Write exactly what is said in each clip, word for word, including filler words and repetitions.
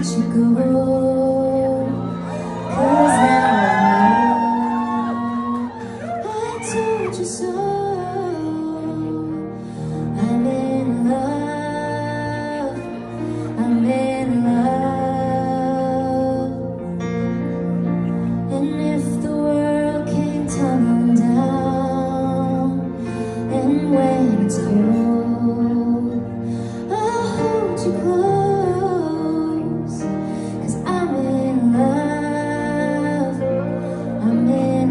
let you go, 'cause now I know I told you so. I'm in love, I'm in love. And if the world came tumbling down, and when it's cold, I'll hold you close, 'cause I'm in love, I'm in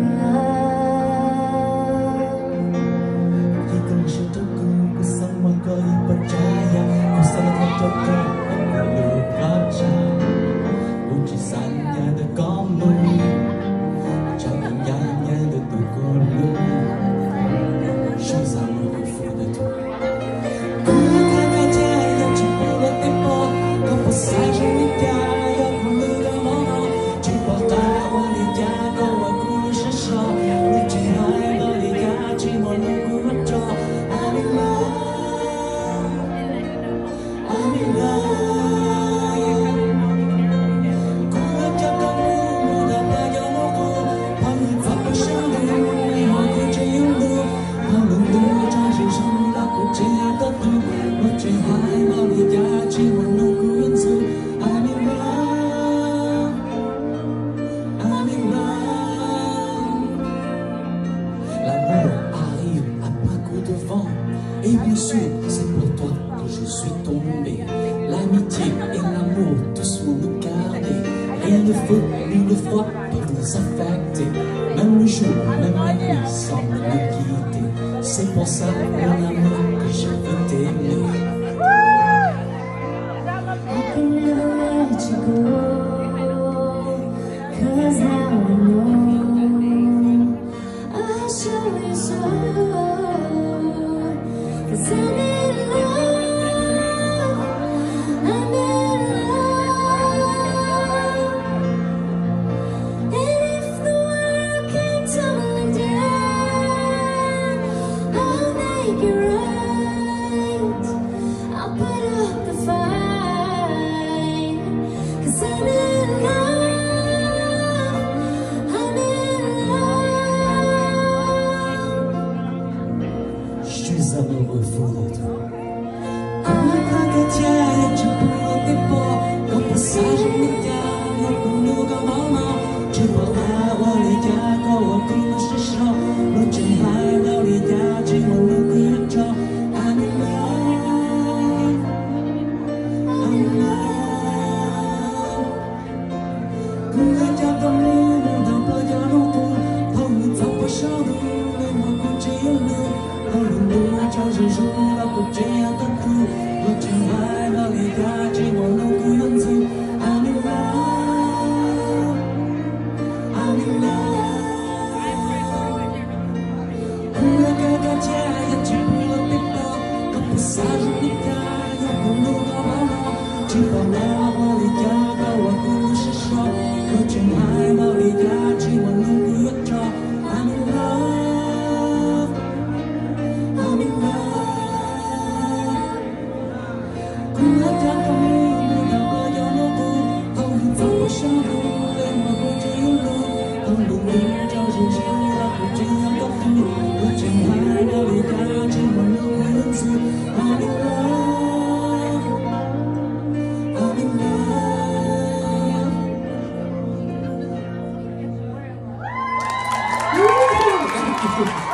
love. Jika syukurku ku sama kau percaya, ku salah katakan aku lukaca. Lukisannya ada kamu, cantiknya ada tukulmu. Je suis amoureux fou de toi. Como tragédia de puro tempo, com passagem de caia, com lugar mono, de portar o ligar com a cruz de chão, de raiva ligar de maluco no tro. I'm in love, I'm in love. Como que a caminho da praia no cu, para me fazer uma coisa e um lu, para me dar de chão da cozinha da tu, de raiva ligar de maluco no tro. I'm in love, I'm in love. L'amour arrive à pas coup de vent, et bien sûr c'est pour toi que je suis tombé. L'amitié et l'amour doucement nous garder, rien de feu ni de froid peuvent nous affecter. Même le jour, même la nuit semble nous quitter. C'est pour ça mon amour que je veux t'aimer. I can never let you go, 'cause now I know I'll show you so. 'Cause I'm in love, I'm in love. And if the world came tumbling down, I'll make it right. I'll put up the fight, 'cause I'm in love, I'm in love. Je suis amoureux fou de toi. Come tragédia de puro tempo, com passagem de caia, com lugar mono, de portar o ligar com a cruz de chão, de raiva ligar de maluco no tro. I'm in love, I'm in love. Como que a caminho da praia no cu, para me fazer uma coisa e um lu, para me dar de chão da cozinha da tu, de raiva ligar de maluco no tro. I'm in love, I'm in love. Como tragédia de puro tempo, com passagem de caia, com lugar mono, de portar o ligar com a cruz de chão, de raiva ligar de maluco no tro. I'm in love, I'm in love. Como caminho da praia no cu, com paixão, uma coisa e um lu, com lugar de gente da cozinha da tu, de raiva ligar de maluco no tro. I'm in love, I'm in love. Thank you.